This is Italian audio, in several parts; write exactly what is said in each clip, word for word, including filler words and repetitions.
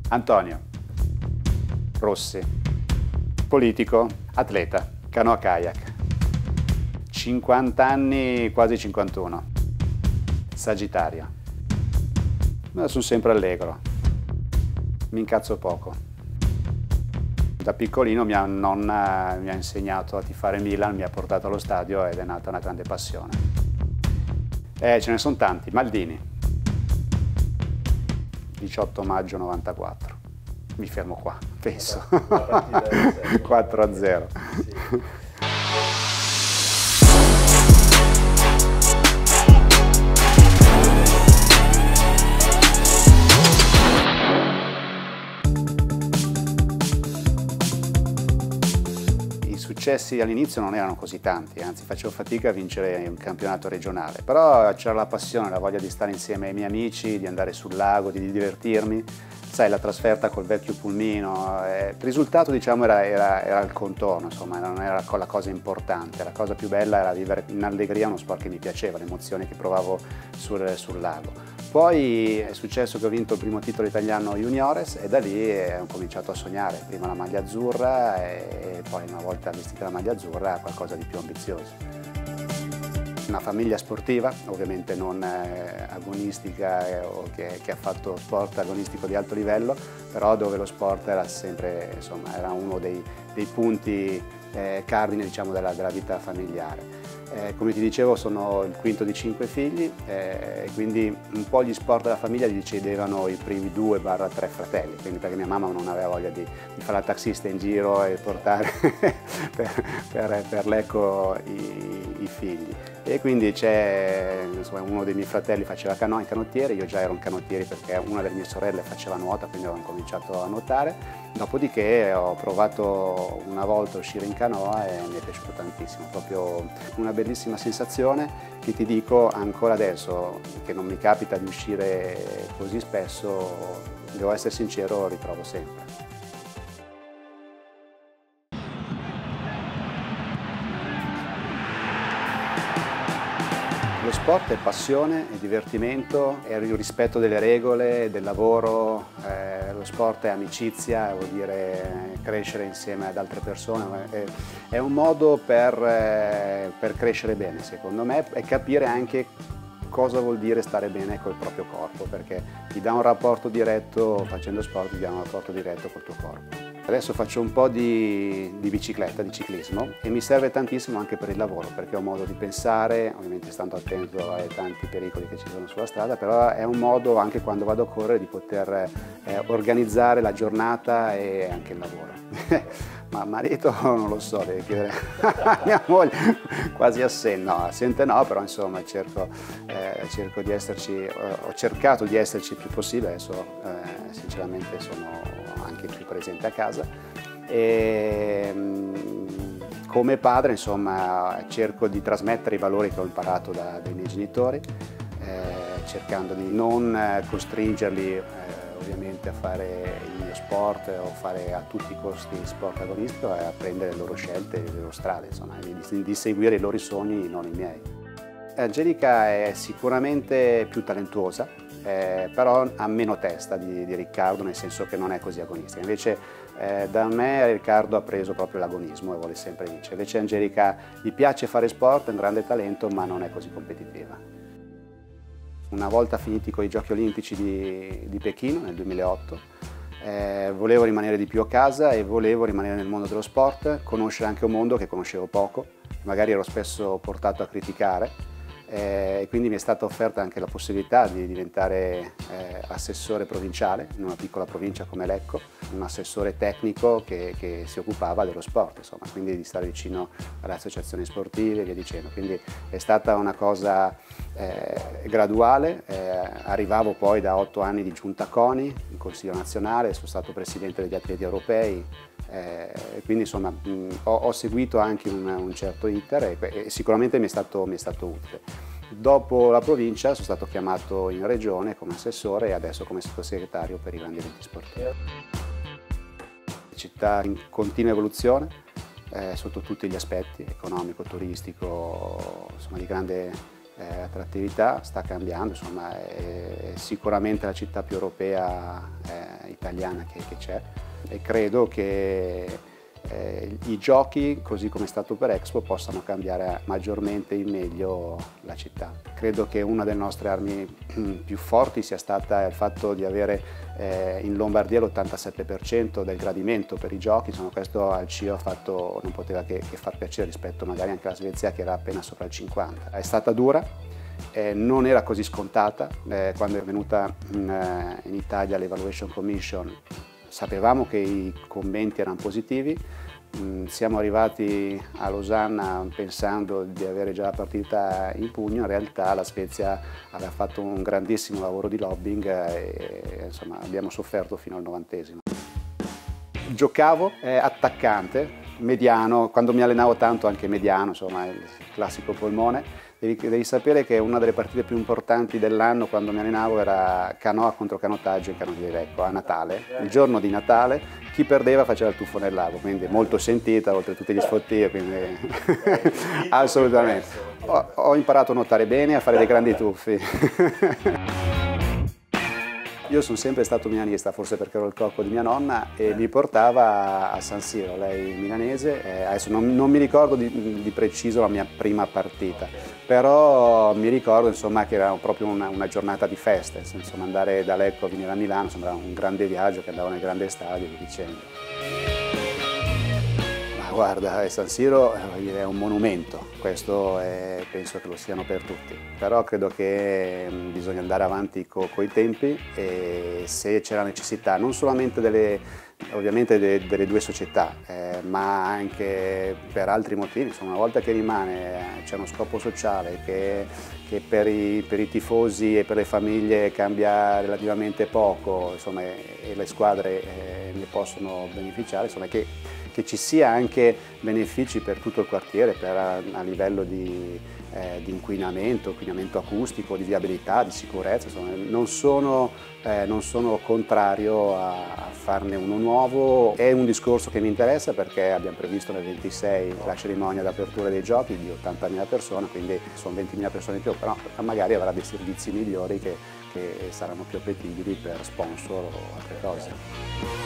Antonio Rossi, politico, atleta, canoa kayak, cinquanta anni, quasi cinquantuno, Sagittario. Ma sono sempre allegro, mi incazzo poco. Da piccolino mia nonna mi ha insegnato a tifare Milan, mi ha portato allo stadio ed è nata una grande passione. Eh, ce ne sono tanti. Maldini, diciotto maggio novantaquattro. Mi fermo qua, penso. quattro a zero. Sì. I successi all'inizio non erano così tanti, anzi facevo fatica a vincere un campionato regionale, però c'era la passione, la voglia di stare insieme ai miei amici, di andare sul lago, di divertirmi. Sai, la trasferta col vecchio pulmino, eh, il risultato diciamo era, era, era il contorno, insomma, non era la cosa importante, la cosa più bella era vivere in allegria uno sport che mi piaceva, le emozioni che provavo sul, sul lago. Poi è successo che ho vinto il primo titolo italiano juniores e da lì ho cominciato a sognare, prima la maglia azzurra e poi una volta vestita la maglia azzurra qualcosa di più ambizioso. Una famiglia sportiva, ovviamente non eh, agonistica eh, o che, che ha fatto sport agonistico di alto livello, però dove lo sport era sempre, insomma, era uno dei, dei punti eh, cardine diciamo, della, della vita familiare. Eh, come ti dicevo sono il quinto di cinque figli e eh, quindi un po' gli sport della famiglia li decidevano i primi due barra tre fratelli, quindi perché mia mamma non aveva voglia di, di fare la taxista in giro e portare per, per, per l'eco i, i figli. E quindi c'è, uno dei miei fratelli faceva canoa in canottiere, io già ero un canottiere perché una delle mie sorelle faceva nuota, quindi ho cominciato a nuotare. Dopodiché ho provato una volta a uscire in canoa e mi è piaciuto tantissimo, proprio una bellissima sensazione che ti dico ancora adesso, che non mi capita di uscire così spesso, devo essere sincero, ritrovo sempre. Lo sport è passione, è divertimento, è il rispetto delle regole, del lavoro, eh, lo sport è amicizia, vuol dire crescere insieme ad altre persone, è, è un modo per, eh, per crescere bene secondo me e capire anche cosa vuol dire stare bene col proprio corpo, perché ti dà un rapporto diretto, facendo sport ti dà un rapporto diretto col tuo corpo. Adesso faccio un po' di, di bicicletta, di ciclismo e mi serve tantissimo anche per il lavoro perché ho modo di pensare, ovviamente stando attento ai tanti pericoli che ci sono sulla strada, però è un modo anche quando vado a correre di poter eh, organizzare la giornata e anche il lavoro. Ma marito non lo so, devi chiedere a mia moglie, quasi assente, no, assente no, però insomma cerco, eh, cerco di esserci, eh, ho cercato di esserci il più possibile, adesso eh, sinceramente sono anche più presente a casa e mh, come padre insomma cerco di trasmettere i valori che ho imparato da, dai miei genitori, eh, cercando di non costringerli eh, ovviamente a fare il mio sport o fare a tutti i costi sport agonistico e a prendere le loro scelte e le loro strade, insomma, di, di seguire i loro sogni, non i miei. Angelica è sicuramente più talentuosa, eh, però ha meno testa di, di Riccardo, nel senso che non è così agonistica. Invece eh, da me Riccardo ha preso proprio l'agonismo e vuole sempre vincere. Invece Angelica gli piace fare sport, è un grande talento, ma non è così competitiva. Una volta finiti con i Giochi Olimpici di, di Pechino nel duemilaotto, eh, volevo rimanere di più a casa e volevo rimanere nel mondo dello sport, conoscere anche un mondo che conoscevo poco, magari ero spesso portato a criticare, e eh, quindi mi è stata offerta anche la possibilità di diventare eh, assessore provinciale in una piccola provincia come Lecco, un assessore tecnico che, che si occupava dello sport, insomma, quindi di stare vicino alle associazioni sportive e via dicendo. Quindi è stata una cosa eh, graduale, eh, arrivavo poi da otto anni di giunta CONI, in Consiglio nazionale, sono stato presidente degli atleti europei, eh, quindi insomma mh, ho, ho seguito anche un, un certo iter e, e sicuramente mi è stato, mi è stato utile. Dopo la provincia sono stato chiamato in regione come assessore e adesso come sottosegretario per i grandi eventi sportivi. Città in continua evoluzione eh, sotto tutti gli aspetti, economico, turistico, insomma di grande eh, attrattività, sta cambiando, insomma è sicuramente la città più europea eh, italiana che c'è, e credo che Eh, i giochi, così come è stato per Expo, possano cambiare maggiormente in meglio la città. Credo che una delle nostre armi più forti sia stata il fatto di avere eh, in Lombardia l'ottantasette per cento del gradimento per i giochi. Insomma, questo al C I O ha fatto, non poteva che, che far piacere rispetto magari anche alla Svezia, che era appena sopra il cinquanta. È stata dura, eh, non era così scontata. Eh, quando è venuta in, eh, in Italia l'Evaluation Commission, sapevamo che i commenti erano positivi, siamo arrivati a Losanna pensando di avere già la partita in pugno. In realtà la Svezia aveva fatto un grandissimo lavoro di lobbying e insomma, abbiamo sofferto fino al novantesimo. Giocavo eh, attaccante, mediano, quando mi allenavo tanto anche mediano, insomma il classico polmone. Devi, devi sapere che una delle partite più importanti dell'anno quando mi allenavo era canoa contro canottaggio in Canone di Lecco, a Natale, il giorno di Natale. Chi perdeva faceva il tuffo nel lago, quindi molto sentita, oltre a tutti gli sfottini, quindi assolutamente. Ho, ho imparato a nuotare bene e a fare dei grandi tuffi. Io sono sempre stato milanista, forse perché ero il cocco di mia nonna, e mi portava a San Siro, lei milanese. Eh, adesso non, non mi ricordo di, di preciso la mia prima partita, però mi ricordo insomma, che era proprio una, una giornata di festa, insomma, andare da Lecco a venire a Milano sembrava un grande viaggio, che andavo nel grande stadio e dicendo. Guarda, San Siro è un monumento, questo è, penso che lo siano per tutti, però credo che bisogna andare avanti con i tempi, e se c'è la necessità non solamente delle, ovviamente de, delle due società, eh, ma anche per altri motivi. Insomma, una volta che rimane c'è uno scopo sociale che, che per, i, per i tifosi e per le famiglie cambia relativamente poco, insomma, e le squadre eh, ne possono beneficiare, insomma, che che ci sia anche benefici per tutto il quartiere, per, a, a livello di, eh, di inquinamento, inquinamento acustico, di viabilità, di sicurezza. Insomma, non sono, eh, non sono contrario a, a farne uno nuovo. È un discorso che mi interessa perché abbiamo previsto nel ventisei la cerimonia d'apertura dei giochi di ottantamila persone, quindi sono ventimila persone in più, però magari avrà dei servizi migliori che, che saranno più appetibili per sponsor o altre cose.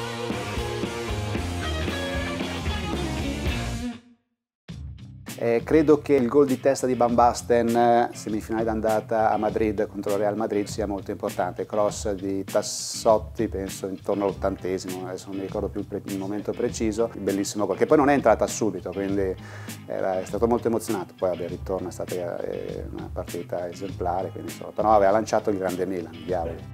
Eh, credo che il gol di testa di Van Basten, semifinale d'andata a Madrid contro il Real Madrid, sia molto importante. Cross di Tassotti, penso intorno all'ottantesimo, adesso non mi ricordo più il momento preciso, bellissimo gol, che poi non è entrata subito, quindi era, è stato molto emozionato. Poi vabbè, il ritorno è stata eh, una partita esemplare, quindi, insomma, però aveva lanciato il grande Milan, diavoli.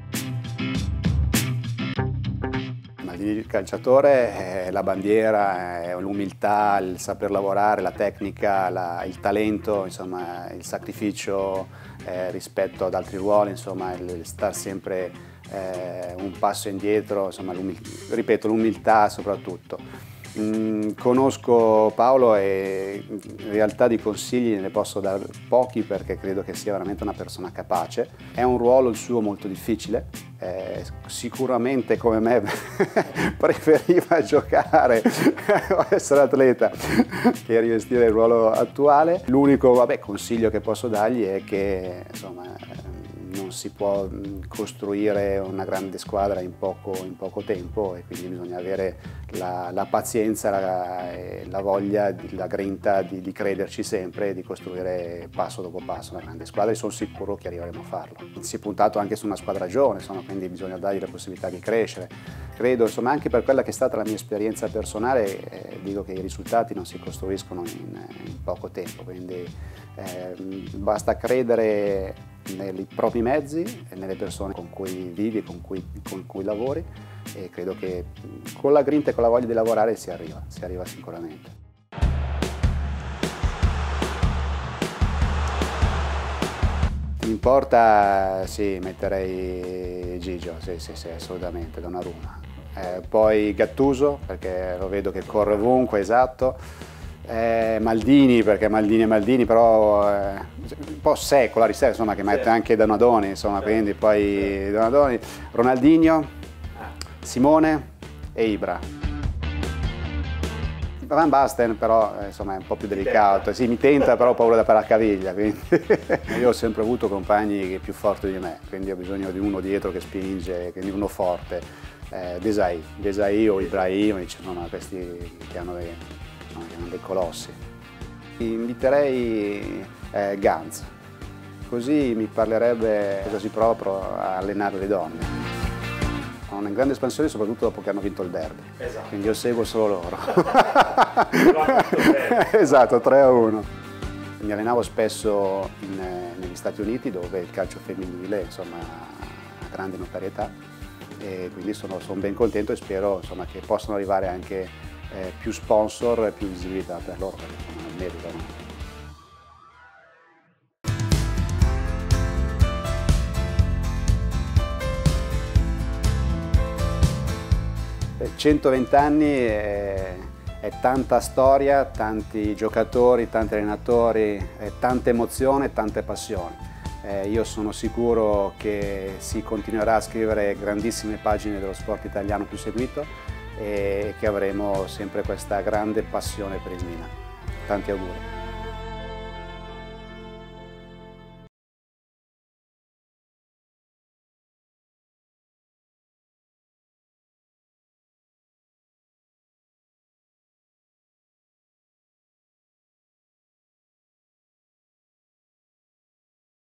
Il calciatore è la bandiera, è l'umiltà, il saper lavorare, la tecnica, la, il talento, insomma, il sacrificio eh, rispetto ad altri ruoli, insomma, il star sempre eh, un passo indietro, insomma, ripeto, l'umiltà soprattutto. Mm, conosco Paolo e in realtà di consigli ne posso dare pochi perché credo che sia veramente una persona capace. È un ruolo il suo molto difficile, eh, sicuramente come me preferiva giocare o essere atleta che rivestire il ruolo attuale. L'unico vabbè, consiglio che posso dargli è che insomma, non si può costruire una grande squadra in poco, in poco tempo, e quindi bisogna avere la, la pazienza, la, la voglia, la grinta di, di crederci sempre e di costruire passo dopo passo una grande squadra, e sono sicuro che arriveremo a farlo. Si è puntato anche su una squadra giovane, insomma, quindi bisogna dargli la possibilità di crescere. Credo, insomma, anche per quella che è stata la mia esperienza personale, eh, dico che i risultati non si costruiscono in, in poco tempo, quindi eh, basta credere nei propri mezzi e nelle persone con cui vivi, con cui, con cui lavori, e credo che con la grinta e con la voglia di lavorare si arriva, si arriva sicuramente. Mi importa, sì, metterei Gigio, sì, sì, sì, assolutamente, Donnarumma. Eh, poi Gattuso, perché lo vedo che corre ovunque, esatto. Eh, Maldini, perché Maldini è Maldini, però eh, un po' secco la riserva, insomma, che mette anche Donadoni, insomma, quindi poi Donadoni, Ronaldinho, Simone e Ibra. Van Basten però eh, insomma, è un po' più delicato, sì, mi tenta, però ho paura da paracaviglia, quindi io ho sempre avuto compagni più forti di me, quindi ho bisogno di uno dietro che spinge, di uno forte. eh, Desai, Desai o Ibrahimovic, no, no, questi che hanno dei, no, che hanno dei colossi. Inviterei eh, Ganz, così mi parlerebbe cosa si prova a allenare le donne. Una grande espansione soprattutto dopo che hanno vinto il derby, esatto. Quindi io seguo solo loro. Esatto, tre a uno. Mi allenavo spesso in, negli Stati Uniti dove il calcio femminile insomma, ha grande notorietà e quindi sono, sono ben contento e spero insomma, che possano arrivare anche eh, più sponsor e più visibilità per loro, perché insomma, meritano. centoventi anni è, è tanta storia, tanti giocatori, tanti allenatori, tanta emozione, tante passioni. Eh, io sono sicuro che si continuerà a scrivere grandissime pagine dello sport italiano più seguito e che avremo sempre questa grande passione per il Milan. Tanti auguri.